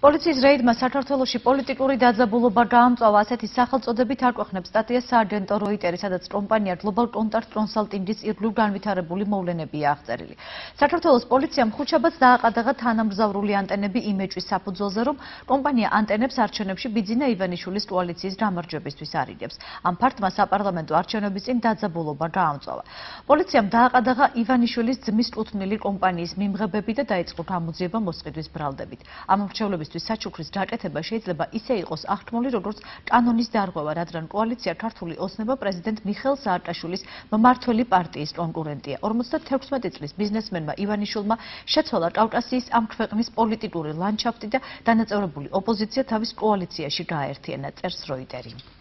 პოლიციის რეიდმა საქართველოში პოლიტიკური დაძაბულობა გაამწვავა, ასეთი სახელწოდებით აკვეხნებს სტატია სააგენტო როიტერი, სადაც კომპანია Global Contact Consulting-ის ირგვლივ განვითარებული მოვლენებია აღწერილი. საქართველოს პოლიციამ ხუთშაბათს დააყადაღა თანამგზავრული ანტენები იმეჭვის საფუძველზე, რომ კომპანია ანტენებს არჩევნებში ბიძინა ივანიშვილის კოალიციის გამარჯვებისთვის არიგებს. ამ ფაქტმა საპარლამენტო არჩევნების წინ დაძაბულობა გაამწვავა. პოლიციამ დააყადაღა ივანიშვილის ძმის კუთვნილი კომპანიის მიმღებები და დაიწყო გამოძიება მოსყიდვის ბრალდებით. ამ მრჩევლების საჩუქრის გაკეთება შეიძლება ისე იყოს აღქმული, როგორც კანონის დარღვევა, რადგან კოალიცია ქართული ოცნება პრეზიდენტ მიხეილ სააკაშვილის მმართველი პარტიის კონკურენტია. 56 წლის ბიზნესმენმა ივანიშვილმა შეცვალა კავკასიის ამ ქვეყნის პოლიტიკური ლანდშაფტი და დანაწევრებული ოპოზიცია თავის კოალიციაში გააერთიანა, წერს როიტერი.